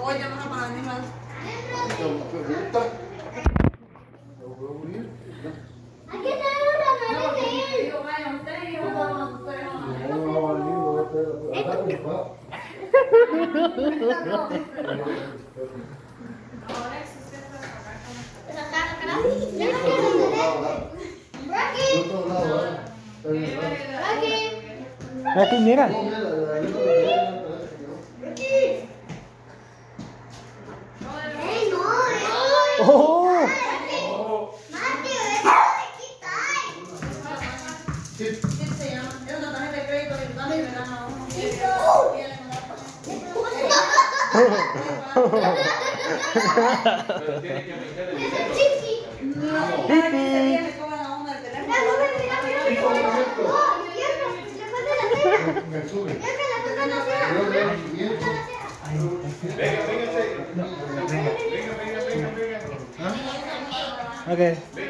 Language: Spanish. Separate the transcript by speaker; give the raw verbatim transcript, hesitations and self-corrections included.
Speaker 1: Oye, vamos a parar mi madre.
Speaker 2: Aquí está una nueva de él.
Speaker 1: Digo, vaya, usted y yo vamos a hacer ahora existe
Speaker 3: Aquí, mira. Oh.
Speaker 1: ¿Qué se llama? Es una tarjeta de crédito que dan y le dan a uno.
Speaker 4: Pero tiene que meter el dinero.
Speaker 1: No, cada quince días le cobran a uno el teléfono.
Speaker 4: Me sube. Venga, véngase. Venga, venga, venga, venga.
Speaker 3: Okay.